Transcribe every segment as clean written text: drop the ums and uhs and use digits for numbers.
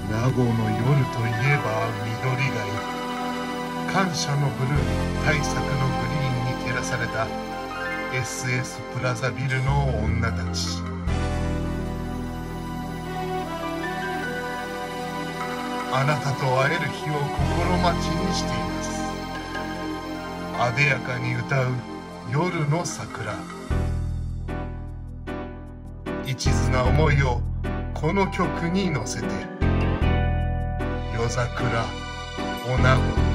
名護の夜といえば緑貝、感謝のブルー、大作のグリーンに照らされた SS プラザビルの女たち。あなたと会える日を心待ちにしています。あでやかに歌う夜の桜、一途な思いをこの曲に乗せて。夜桜女子。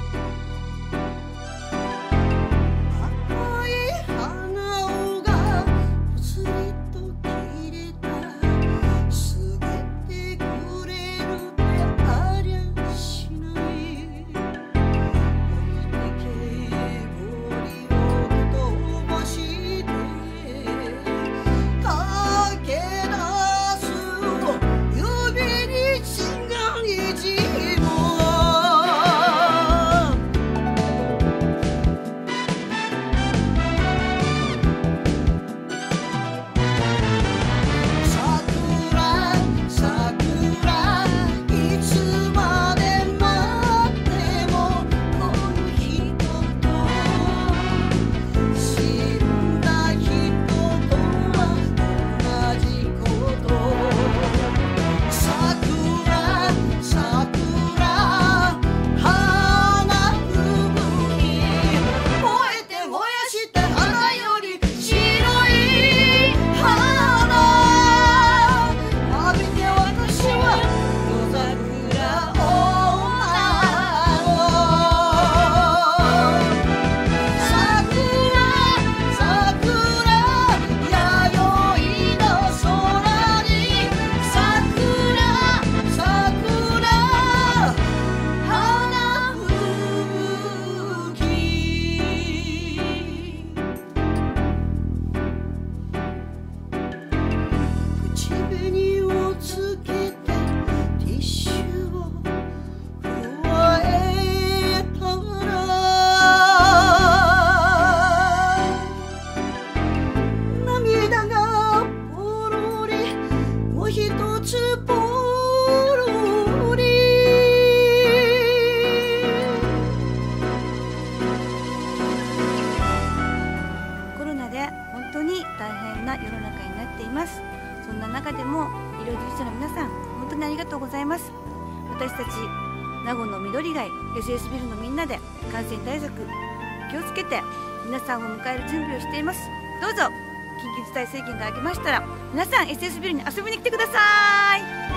そんな中でも医療従事者の皆さん、本当にありがとうございます。私たち名護の緑貝 SS ビルのみんなで感染対策気をつけて皆さんを迎える準備をしています。どうぞ緊急事態宣言が明けましたら皆さん SS ビルに遊びに来てください。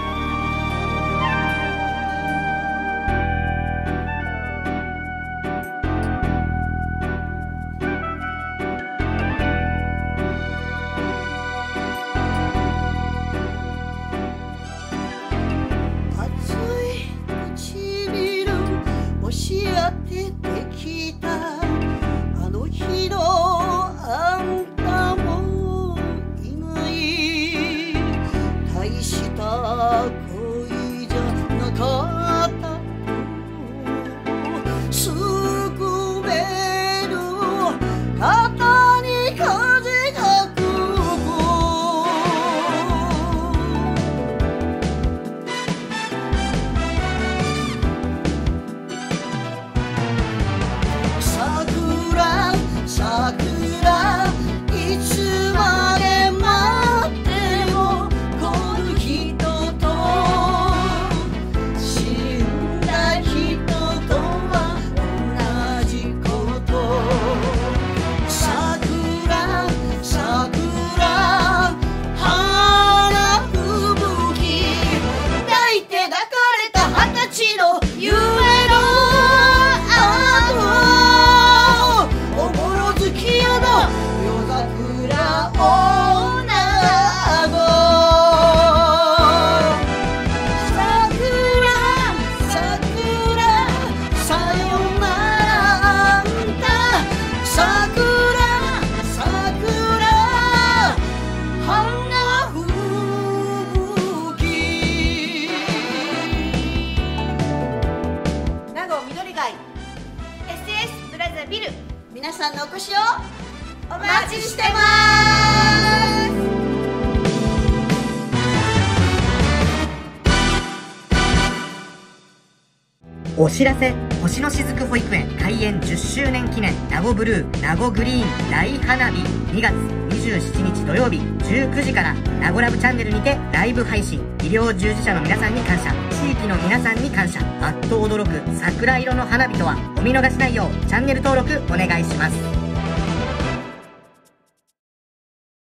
皆さんのお越しをお待ちしてます。 お知らせ、星の雫保育園開園10周年記念名護ブルー名護グリーン大花火、2月27日土曜日19時から名護ラブチャンネルにてライブ配信。医療従事者の皆さんに感謝、地域の皆さんに感謝。あっと驚く桜色の花火とは。お見逃しないようチャンネル登録お願いします。